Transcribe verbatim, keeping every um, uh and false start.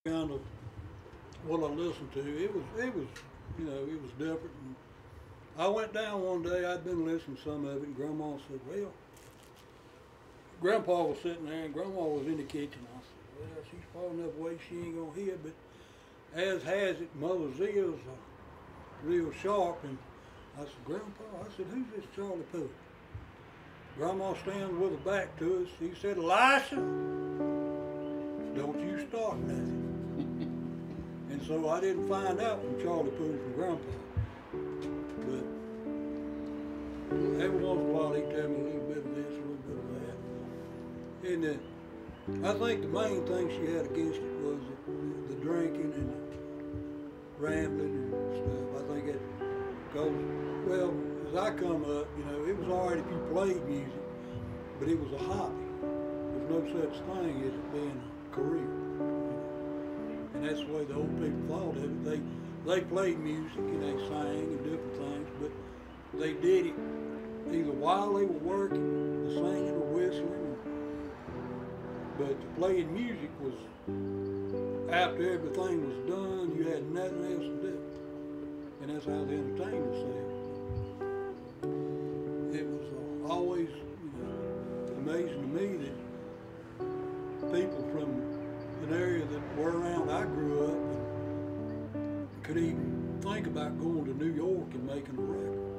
kind of what I listened to. It was it was you know it was different. And I went down one day. I'd been listening to some of it, and Grandma said, "Well," Grandpa was sitting there, and Grandma was in the kitchen. I said, "Well, she's far enough away, she ain't gonna hear." But as has it, Mother's ears are real sharp, and I said, "Grandpa," I said, "who's this Charlie Puth?" Grandma stands with her back to us. He said, "Elisha, don't you start nothing." And so I didn't find out from Charlie Puth from Grandpa. But every once in a while he'd tell me a little bit of this, a little bit of that. And uh, I think the main thing she had against it was the, the drinking and the rambling and stuff. I think it goes, well, as I come up, you know, it was all right if you played music, but it was a hobby. There's no such thing as it being a career. And that's the way the old people thought of it. They they played music and they sang and different things, but they did it either while they were working, the singing or whistling. But the playing music was after everything was done. You had nothing else to do, and that's how the entertainers said it. It was uh, always, you know, amazing to me that people from an area that were around I grew up and could even think about going to New York and making a record.